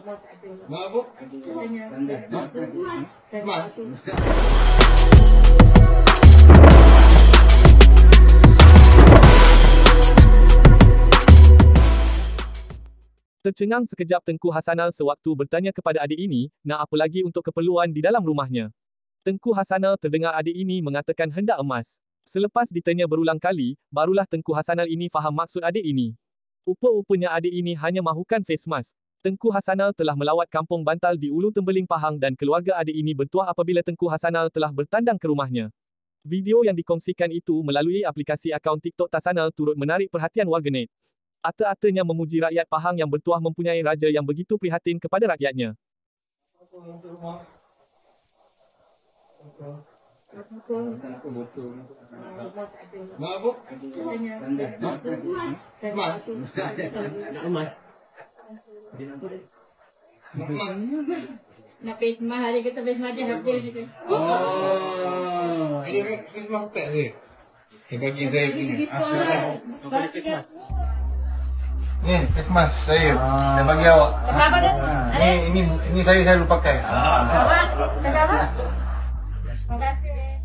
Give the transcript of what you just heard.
Mabuk? Mas? Tercengang sekejap Tengku Hasanal sewaktu bertanya kepada adik ini, nak apa lagi untuk keperluan di dalam rumahnya. Tengku Hasanal terdengar adik ini mengatakan hendak emas. Selepas ditanya berulang kali, barulah Tengku Hasanal ini faham maksud adik ini. Rupa-rupanya adik ini hanya mahukan face mask. Tengku Hasanal telah melawat kampung Bantal di Ulu Tembeling Pahang dan keluarga adik ini bertuah apabila Tengku Hasanal telah bertandang ke rumahnya. Video yang dikongsikan itu melalui aplikasi akaun TikTok Hasanal turut menarik perhatian warganet. Ata-atanya memuji rakyat Pahang yang bertuah mempunyai raja yang begitu prihatin kepada rakyatnya. Mabuk? Mas? Emas. Nak face mask hari kita face mask dia habis gitu. Oh. Ini face mask pack ni. Dia bagi saya ni. Ni face mask saya. Saya bagi awak. Apa dah? Ini saya lupa pakai. Apa? Cakap apa? Terima kasih.